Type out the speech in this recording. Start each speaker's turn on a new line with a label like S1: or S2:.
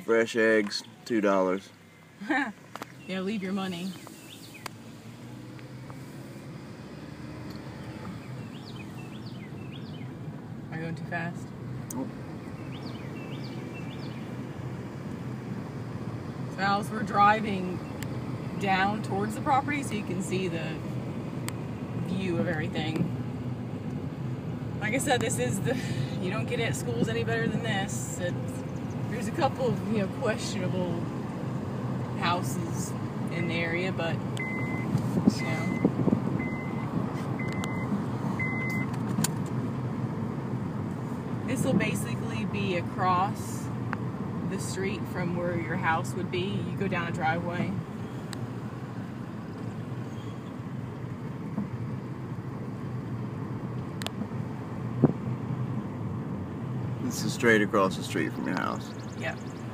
S1: Fresh eggs, $2.
S2: Yeah, leave your money. Am I going too fast?
S1: Oh.
S2: So as we're driving down towards the property so you can see the view of everything. Like I said, this is you don't get it at schools any better than this. There's a couple of, questionable houses in the area, but, this will basically be across the street from where your house would be. You go down a driveway.
S1: This is straight across the street from your house.
S2: Yep.